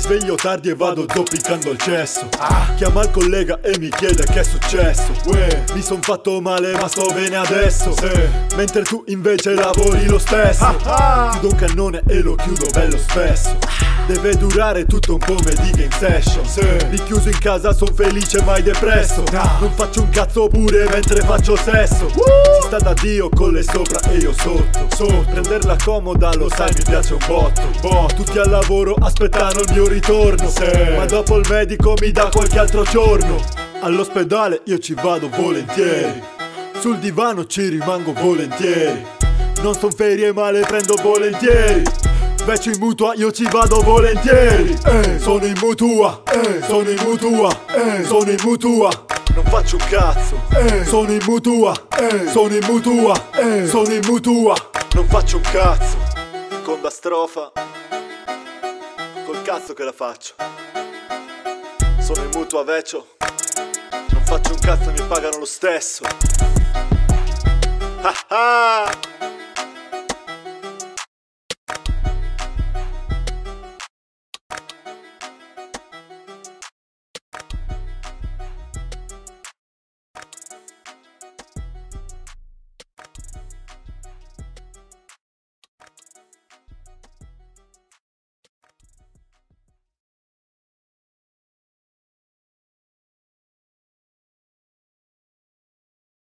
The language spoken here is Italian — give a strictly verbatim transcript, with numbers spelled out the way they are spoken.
sveglio tardi e vado zoppicando al cesso. ah. Chiama il collega e mi chiede che è successo. Uè, mi son fatto male ma sto bene adesso. Sì. Mentre tu invece lavori lo stesso. ah, ah. Chiudo un cannone e lo chiudo bello spesso. Deve durare tutto un pomeriggio in session. sì. Richiuso in casa son felice mai depresso. no. Non faccio un cazzo pure mentre faccio sesso. uh. Si sta da Dio con le sopra e io sotto. Sotto. Prenderla comoda lo sai mi piace un botto. Boh. Tutti al lavoro aspettano il mio ritorno. sì. Ma dopo il medico mi dà qualche altro giorno. All'ospedale io ci vado volentieri. Sul divano ci rimango volentieri. Non son ferie ma le prendo volentieri. Invece in mutua io ci vado volentieri. eh, Sono in mutua, eh, sono in mutua, eh, sono in mutua. Non faccio un cazzo. eh, Sono in mutua, eh, sono in mutua, eh, sono in mutua. Non faccio un cazzo. Seconda strofa. Col cazzo che la faccio. Sono in mutua vecio. Non faccio un cazzo e mi pagano lo stesso. Ah ah.